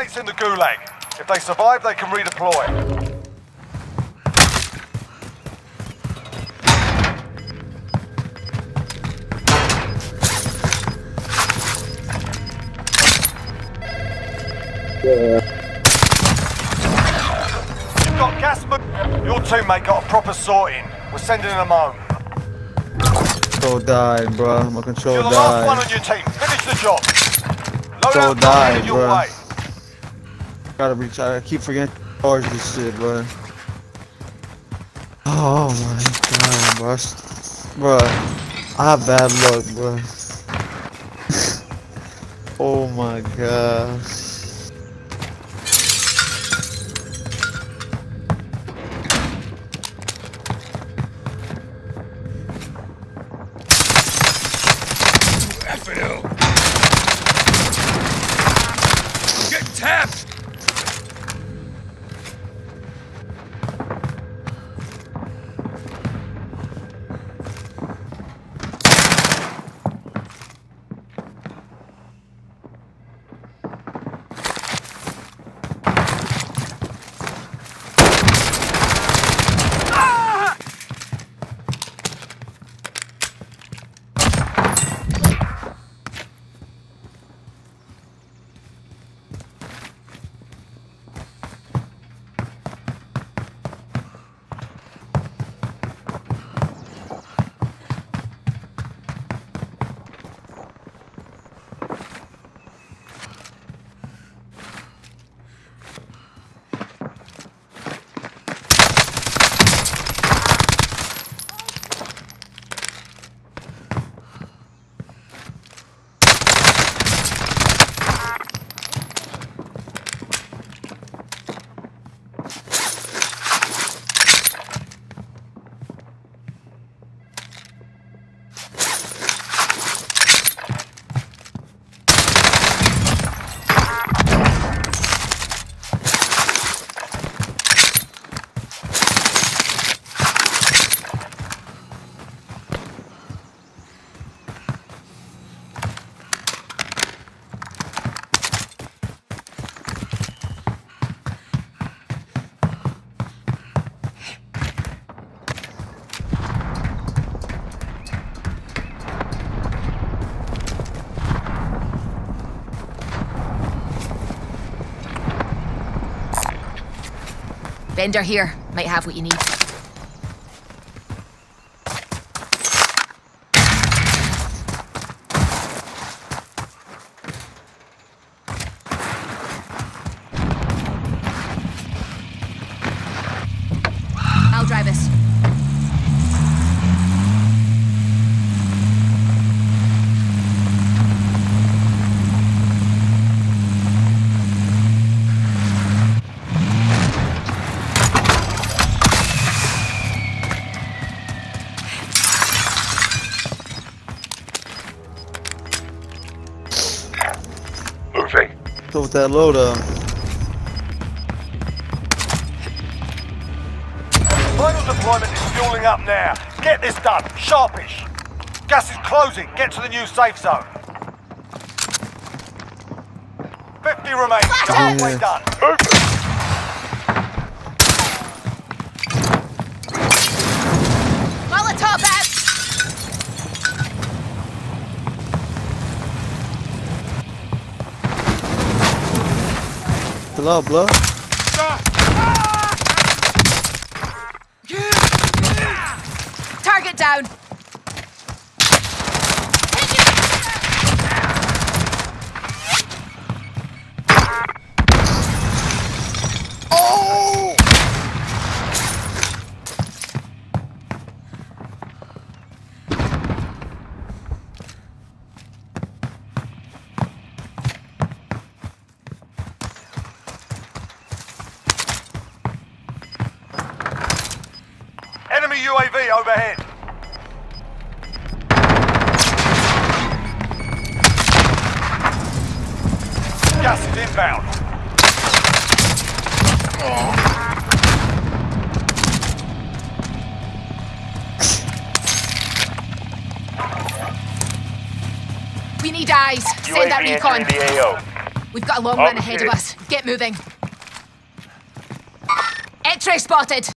teammates in the Gulag. If they survive, they can redeploy. You've got gas. Your teammate got a proper sorting. We're sending them home. Control died, bro. My control You're the last one on your team. Finish the job. Control died, your bro. way. Gotta reach out. I keep forgetting to charge this shit, bro. Oh my god, bro. Bro, I have bad luck, bro. Oh my god. Tapped! Vendor here. Might have what you need. I'll drive us. Go with that load up. Final deployment is fueling up now. Get this done. Sharpish. Gas is closing. Get to the new safe zone. 50 remain. You're halfway done. Molotov out! Hello, blow. Target down. Oh! Enemy UAV overhead. Gas is inbound. We need eyes. Send that recon. The AO. We've got a long Oh, run ahead of shit. us. Get moving. X-ray spotted.